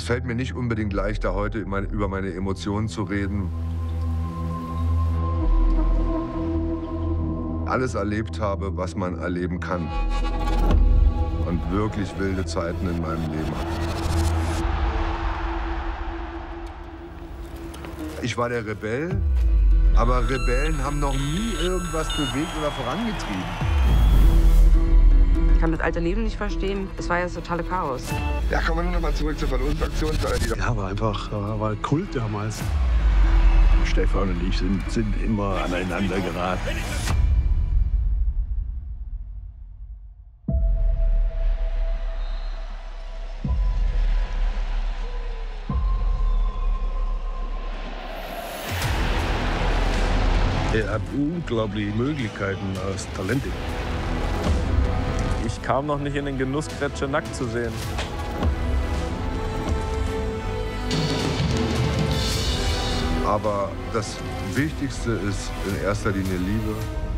Es fällt mir nicht unbedingt leichter, heute über meine Emotionen zu reden. Alles erlebt habe, was man erleben kann. Und wirklich wilde Zeiten in meinem Leben. Ich war der Rebell, aber Rebellen haben noch nie irgendwas bewegt oder vorangetrieben. Ich kann das alte Leben nicht verstehen. Es war ja das totale Chaos. Ja, kommen wir nun noch mal zurück zur Verlosungsaktion. Ja, war Kult damals. Stefan und ich sind immer aneinander geraten. Er hat unglaubliche Möglichkeiten als Talente. Ich kam noch nicht in den Genuss, Kretsche nackt zu sehen. Aber das Wichtigste ist in erster Linie Liebe.